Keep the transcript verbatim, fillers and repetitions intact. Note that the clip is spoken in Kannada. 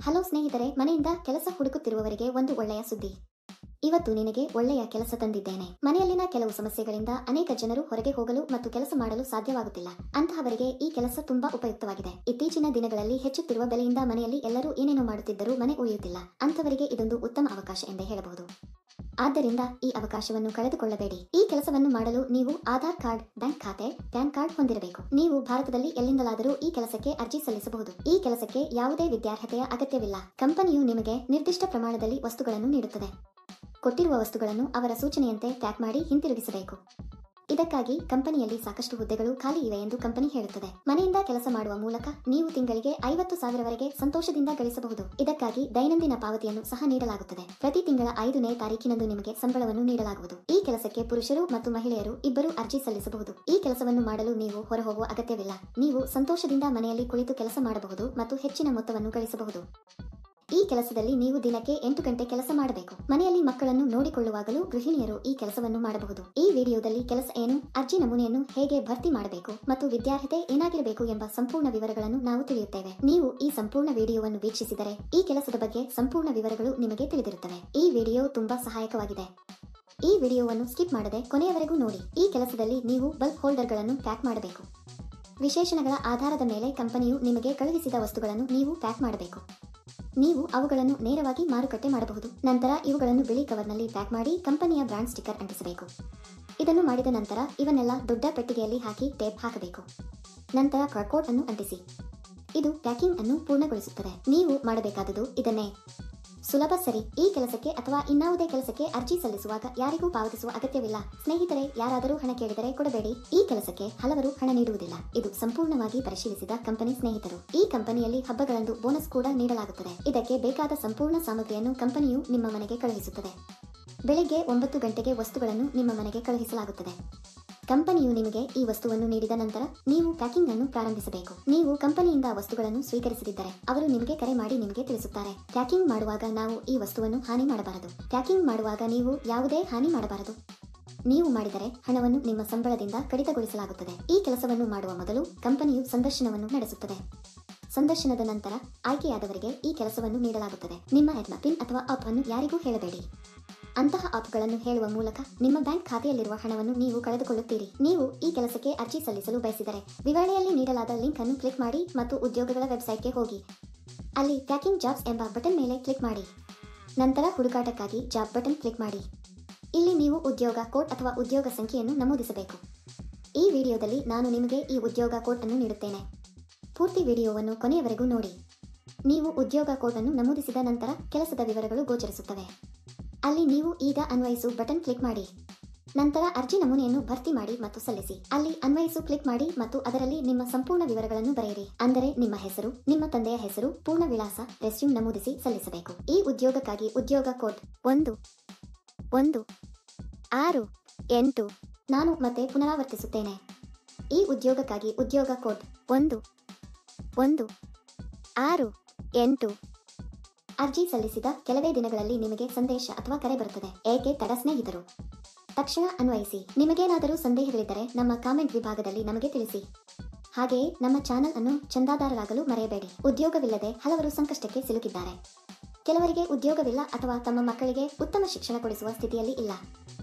ಹಲೋ ಸ್ನೇಹಿತರೆ, ಮನೆಯಿಂದ ಕೆಲಸ ಹುಡುಕುತ್ತಿರುವವರಿಗೆ ಒಂದು ಒಳ್ಳೆಯ ಸುದ್ದಿ. ಇವತ್ತು ನಿನಗೆ ಒಳ್ಳೆಯ ಕೆಲಸ ತಂದಿದ್ದೇನೆ. ಮನೆಯಲ್ಲಿನ ಕೆಲವು ಸಮಸ್ಯೆಗಳಿಂದ ಅನೇಕ ಜನರು ಹೊರಗೆ ಹೋಗಲು ಮತ್ತು ಕೆಲಸ ಮಾಡಲು ಸಾಧ್ಯವಾಗುತ್ತಿಲ್ಲ. ಅಂತಹವರಿಗೆ ಈ ಕೆಲಸ ತುಂಬಾ ಉಪಯುಕ್ತವಾಗಿದೆ. ಇತ್ತೀಚಿನ ದಿನಗಳಲ್ಲಿ ಹೆಚ್ಚುತ್ತಿರುವ ಬೆಲೆಯಿಂದ ಮನೆಯಲ್ಲಿ ಎಲ್ಲರೂ ಏನೇನೋ ಮಾಡುತ್ತಿದ್ದರೂ ಮನೆ ಉಳಿಯುತ್ತಿಲ್ಲ. ಅಂತಹವರಿಗೆ ಇದೊಂದು ಉತ್ತಮ ಅವಕಾಶ ಎಂದೇ ಹೇಳಬಹುದು. ಆದ್ದರಿಂದ ಈ ಅವಕಾಶವನ್ನು ಕಳೆದುಕೊಳ್ಳಬೇಡಿ. ಈ ಕೆಲಸವನ್ನು ಮಾಡಲು ನೀವು ಆಧಾರ್ ಕಾರ್ಡ್, ಬ್ಯಾಂಕ್ ಖಾತೆ, ಪ್ಯಾನ್ ಕಾರ್ಡ್ ಹೊಂದಿರಬೇಕು. ನೀವು ಭಾರತದಲ್ಲಿ ಎಲ್ಲಿಂದಲಾದರೂ ಈ ಕೆಲಸಕ್ಕೆ ಅರ್ಜಿ ಸಲ್ಲಿಸಬಹುದು. ಈ ಕೆಲಸಕ್ಕೆ ಯಾವುದೇ ವಿದ್ಯಾರ್ಹತೆಯ ಅಗತ್ಯವಿಲ್ಲ. ಕಂಪನಿಯು ನಿಮಗೆ ನಿರ್ದಿಷ್ಟ ಪ್ರಮಾಣದಲ್ಲಿ ವಸ್ತುಗಳನ್ನು ನೀಡುತ್ತದೆ. ಕೊಟ್ಟಿರುವ ವಸ್ತುಗಳನ್ನು ಅವರ ಸೂಚನೆಯಂತೆ ಪ್ಯಾಕ್ ಮಾಡಿ ಹಿಂತಿರುಗಿಸಬೇಕು. ಇದಕ್ಕಾಗಿ ಕಂಪನಿಯಲ್ಲಿ ಸಾಕಷ್ಟು ಹುದ್ದೆಗಳು ಖಾಲಿ ಇವೆ ಎಂದು ಕಂಪನಿ ಹೇಳುತ್ತದೆ. ಮನೆಯಿಂದ ಕೆಲಸ ಮಾಡುವ ಮೂಲಕ ನೀವು ತಿಂಗಳಿಗೆ ಐವತ್ತು ಸಾವಿರವರೆಗೆ ಸಂತೋಷದಿಂದ ಗಳಿಸಬಹುದು. ಇದಕ್ಕಾಗಿ ದೈನಂದಿನ ಪಾವತಿಯನ್ನು ಸಹ ನೀಡಲಾಗುತ್ತದೆ. ಪ್ರತಿ ತಿಂಗಳ ಐದನೇ ತಾರೀಕಿನಂದು ನಿಮಗೆ ಸಂಬಳವನ್ನು ನೀಡಲಾಗುವುದು. ಈ ಕೆಲಸಕ್ಕೆ ಪುರುಷರು ಮತ್ತು ಮಹಿಳೆಯರು ಇಬ್ಬರು ಅರ್ಜಿ ಸಲ್ಲಿಸಬಹುದು. ಈ ಕೆಲಸವನ್ನು ಮಾಡಲು ನೀವು ಹೊರಹೋಗುವ ಅಗತ್ಯವಿಲ್ಲ. ನೀವು ಸಂತೋಷದಿಂದ ಮನೆಯಲ್ಲಿ ಕುಳಿತು ಕೆಲಸ ಮಾಡಬಹುದು ಮತ್ತು ಹೆಚ್ಚಿನ ಮೊತ್ತವನ್ನು ಗಳಿಸಬಹುದು. ಈ ಕೆಲಸದಲ್ಲಿ ನೀವು ದಿನಕ್ಕೆ ಎಂಟು ಗಂಟೆ ಕೆಲಸ ಮಾಡಬೇಕು. ಮನೆಯಲ್ಲಿ ಮಕ್ಕಳನ್ನು ನೋಡಿಕೊಳ್ಳುವಾಗಲೂ ಗೃಹಿಣಿಯರು ಈ ಕೆಲಸವನ್ನು ಮಾಡಬಹುದು. ಈ ವಿಡಿಯೋದಲ್ಲಿ ಕೆಲಸ ಏನು, ಅರ್ಜಿ ನಮೂನೆಯನ್ನು ಹೇಗೆ ಭರ್ತಿ ಮಾಡಬೇಕು ಮತ್ತು ವಿದ್ಯಾರ್ಹತೆ ಏನಾಗಿರಬೇಕು ಎಂಬ ಸಂಪೂರ್ಣ ವಿವರಗಳನ್ನು ನಾವು ತಿಳಿಯುತ್ತೇವೆ. ನೀವು ಈ ಸಂಪೂರ್ಣ ವಿಡಿಯೋವನ್ನು ವೀಕ್ಷಿಸಿದರೆ ಈ ಕೆಲಸದ ಬಗ್ಗೆ ಸಂಪೂರ್ಣ ವಿವರಗಳು ನಿಮಗೆ ತಿಳಿದಿರುತ್ತವೆ. ಈ ವಿಡಿಯೋ ತುಂಬಾ ಸಹಾಯಕವಾಗಿದೆ. ಈ ವಿಡಿಯೋವನ್ನು ಸ್ಕಿಪ್ ಮಾಡದೆ ಕೊನೆಯವರೆಗೂ ನೋಡಿ. ಈ ಕೆಲಸದಲ್ಲಿ ನೀವು ಬಲ್ಬ್ ಹೋಲ್ಡರ್ಗಳನ್ನು ಪ್ಯಾಕ್ ಮಾಡಬೇಕು. ವಿಶೇಷಣಗಳ ಆಧಾರದ ಮೇಲೆ ಕಂಪನಿಯು ನಿಮಗೆ ಕಳುಹಿಸಿದ ವಸ್ತುಗಳನ್ನು ನೀವು ಪ್ಯಾಕ್ ಮಾಡಬೇಕು. ನೀವು ಅವುಗಳನ್ನು ನೇರವಾಗಿ ಮಾರುಕಟ್ಟೆ ಮಾಡಬಹುದು. ನಂತರ ಇವುಗಳನ್ನು ಬಿಳಿ ಕವರ್ನಲ್ಲಿ ಪ್ಯಾಕ್ ಮಾಡಿ ಕಂಪನಿಯ ಬ್ರಾಂಡ್ ಸ್ಟಿಕ್ಕರ್ ಅಂಟಿಸಬೇಕು. ಇದನ್ನು ಮಾಡಿದ ನಂತರ ಇವನ್ನೆಲ್ಲ ದೊಡ್ಡ ಪೆಟ್ಟಿಗೆಯಲ್ಲಿ ಹಾಕಿ ಟೇಪ್ ಹಾಕಬೇಕು. ನಂತರ ಬಾರ್ಕೋಡ್ ಅನ್ನು ಅಂಟಿಸಿ. ಇದು ಪ್ಯಾಕಿಂಗ್ ಅನ್ನು ಪೂರ್ಣಗೊಳಿಸುತ್ತದೆ. ನೀವು ಮಾಡಬೇಕಾದುದು ಇದನ್ನೇ. ಸುಲಭ, ಸರಿ? ಈ ಕೆಲಸಕ್ಕೆ ಅಥವಾ ಇನ್ನಾವುದೇ ಕೆಲಸಕ್ಕೆ ಅರ್ಜಿ ಸಲ್ಲಿಸುವಾಗ ಯಾರಿಗೂ ಪಾವತಿಸುವ ಅಗತ್ಯವಿಲ್ಲ. ಸ್ನೇಹಿತರೆ, ಯಾರಾದರೂ ಹಣ ಕೇಳಿದರೆ ಕೊಡಬೇಡಿ. ಈ ಕೆಲಸಕ್ಕೆ ಹಲವರು ಹಣ ನೀಡುವುದಿಲ್ಲ. ಇದು ಸಂಪೂರ್ಣವಾಗಿ ಪರಿಶೀಲಿಸಿದ ಕಂಪನಿ. ಸ್ನೇಹಿತರು, ಈ ಕಂಪನಿಯಲ್ಲಿ ಹಬ್ಬಗಳಂದು ಬೋನಸ್ ಕೂಡ ನೀಡಲಾಗುತ್ತದೆ. ಇದಕ್ಕೆ ಬೇಕಾದ ಸಂಪೂರ್ಣ ಸಾಮಗ್ರಿಯನ್ನು ಕಂಪನಿಯು ನಿಮ್ಮ ಮನೆಗೆ ಕಳುಹಿಸುತ್ತದೆ. ಬೆಳಿಗ್ಗೆ ಒಂಬತ್ತು ಗಂಟೆಗೆ ವಸ್ತುಗಳನ್ನು ನಿಮ್ಮ ಮನೆಗೆ ಕಳುಹಿಸಲಾಗುತ್ತದೆ. ಕಂಪನಿಯು ನಿಮಗೆ ಈ ವಸ್ತುವನ್ನು ನೀಡಿದ ನಂತರ ನೀವು ಪ್ಯಾಕಿಂಗ್ ಅನ್ನು ಪ್ರಾರಂಭಿಸಬೇಕು. ನೀವು ಕಂಪನಿಯಿಂದ ವಸ್ತುಗಳನ್ನು ಸ್ವೀಕರಿಸದಿದ್ದರೆ ಅವರು ನಿಮಗೆ ಕರೆ ಮಾಡಿ ನಿಮಗೆ ತಿಳಿಸುತ್ತಾರೆ. ಪ್ಯಾಕಿಂಗ್ ಮಾಡುವಾಗ ನಾವು ಈ ವಸ್ತುವನ್ನು ಹಾನಿ ಮಾಡಬಾರದು. ಪ್ಯಾಕಿಂಗ್ ಮಾಡುವಾಗ ನೀವು ಯಾವುದೇ ಹಾನಿ ಮಾಡಬಾರದು. ನೀವು ಮಾಡಿದರೆ ಹಣವನ್ನು ನಿಮ್ಮ ಸಂಬಳದಿಂದ ಕಡಿತಗೊಳಿಸಲಾಗುತ್ತದೆ. ಈ ಕೆಲಸವನ್ನು ಮಾಡುವ ಮೊದಲು ಕಂಪನಿಯು ಸಂದರ್ಶನವನ್ನು ನಡೆಸುತ್ತದೆ. ಸಂದರ್ಶನದ ನಂತರ ಆಯ್ಕೆಯಾದವರಿಗೆ ಈ ಕೆಲಸವನ್ನು ನೀಡಲಾಗುತ್ತದೆ. ನಿಮ್ಮ ಎಡ್ನ ಪಿನ್ ಅಥವಾ ಆಪ್ ಅನ್ನು ಯಾರಿಗೂ ಹೇಳಬೇಡಿ. ಅಂತಹ ಆಪ್ಗಳನ್ನು ಹೇಳುವ ಮೂಲಕ ನಿಮ್ಮ ಬ್ಯಾಂಕ್ ಖಾತೆಯಲ್ಲಿರುವ ಹಣವನ್ನು ನೀವು ಕಳೆದುಕೊಳ್ಳುತ್ತೀರಿ. ನೀವು ಈ ಕೆಲಸಕ್ಕೆ ಅರ್ಜಿ ಸಲ್ಲಿಸಲು ಬಯಸಿದರೆ ವಿವರಣೆಯಲ್ಲಿ ನೀಡಲಾದ ಲಿಂಕ್ ಅನ್ನು ಕ್ಲಿಕ್ ಮಾಡಿ ಮತ್ತು ಉದ್ಯೋಗಗಳ ವೆಬ್ಸೈಟ್ಗೆ ಹೋಗಿ. ಅಲ್ಲಿ ಪ್ಯಾಕಿಂಗ್ ಜಾಬ್ಸ್ ಎಂಬ ಬಟನ್ ಮೇಲೆ ಕ್ಲಿಕ್ ಮಾಡಿ. ನಂತರ ಹುಡುಕಾಟಕ್ಕಾಗಿ ಜಾಬ್ ಬಟನ್ ಕ್ಲಿಕ್ ಮಾಡಿ. ಇಲ್ಲಿ ನೀವು ಉದ್ಯೋಗ ಕೋಡ್ ಅಥವಾ ಉದ್ಯೋಗ ಸಂಖ್ಯೆಯನ್ನು ನಮೂದಿಸಬೇಕು. ಈ ವಿಡಿಯೋದಲ್ಲಿ ನಾನು ನಿಮಗೆ ಈ ಉದ್ಯೋಗ ಕೋಡ್ ಅನ್ನು ನೀಡುತ್ತೇನೆ. ಪೂರ್ತಿ ವಿಡಿಯೋವನ್ನು ಕೊನೆಯವರೆಗೂ ನೋಡಿ. ನೀವು ಉದ್ಯೋಗ ಕೋಡ್ ಅನ್ನು ನಮೂದಿಸಿದ ನಂತರ ಕೆಲಸದ ವಿವರಗಳು ಗೋಚರಿಸುತ್ತವೆ. ಅಲ್ಲಿ ನೀವು ಈಗ ಅನ್ವಯಿಸು ಬಟನ್ ಕ್ಲಿಕ್ ಮಾಡಿ. ನಂತರ ಅರ್ಜಿ ನಮೂನೆಯನ್ನು ಭರ್ತಿ ಮಾಡಿ ಮತ್ತು ಸಲ್ಲಿಸಿ. ಅಲ್ಲಿ ಅನ್ವಯಿಸು ಕ್ಲಿಕ್ ಮಾಡಿ ಮತ್ತು ಅದರಲ್ಲಿ ನಿಮ್ಮ ಸಂಪೂರ್ಣ ವಿವರಗಳನ್ನು ಬರೆಯಿರಿ. ಅಂದರೆ ನಿಮ್ಮ ಹೆಸರು, ನಿಮ್ಮ ತಂದೆಯ ಹೆಸರು, ಪೂರ್ಣ ವಿಳಾಸ, ರೆಸ್ಯೂಮ್ ನಮೂದಿಸಿ ಸಲ್ಲಿಸಬೇಕು. ಈ ಉದ್ಯೋಗಕ್ಕಾಗಿ ಉದ್ಯೋಗ ಕೋಡ್ ಒಂದು ಒಂದು ಆರು ಎಂಟು. ನಾನು ಮತ್ತೆ ಪುನರಾವರ್ತಿಸುತ್ತೇನೆ. ಈ ಉದ್ಯೋಗಕ್ಕಾಗಿ ಉದ್ಯೋಗ ಕೋಡ್ ಒಂದು ಒಂದು ಆರು ಎಂಟು. ಅರ್ಜಿ ಸಲ್ಲಿಸಿದ ಕೆಲವೇ ದಿನಗಳಲ್ಲಿ ನಿಮಗೆ ಸಂದೇಶ ಅಥವಾ ಕರೆ ಬರುತ್ತದೆ. ಏಕೆ ತಡ ಸ್ನೇಹಿತರು? ತಕ್ಷಣ ಅನ್ವಯಿಸಿ. ನಿಮಗೇನಾದರೂ ಸಂದೇಹಗಳಿದ್ದರೆ ನಮ್ಮ ಕಾಮೆಂಟ್ ವಿಭಾಗದಲ್ಲಿ ನಮಗೆ ತಿಳಿಸಿ. ಹಾಗೆಯೇ ನಮ್ಮ ಚಾನೆಲ್ ಅನ್ನು ಚಂದಾದಾರರಾಗಲು ಮರೆಯಬೇಡಿ. ಉದ್ಯೋಗವಿಲ್ಲದೆ ಹಲವರು ಸಂಕಷ್ಟಕ್ಕೆ ಸಿಲುಕಿದ್ದಾರೆ. ಕೆಲವರಿಗೆ ಉದ್ಯೋಗವಿಲ್ಲ ಅಥವಾ ತಮ್ಮ ಮಕ್ಕಳಿಗೆ ಉತ್ತಮ ಶಿಕ್ಷಣ ಕೊಡಿಸುವ ಸ್ಥಿತಿಯಲ್ಲಿ ಇಲ್ಲ.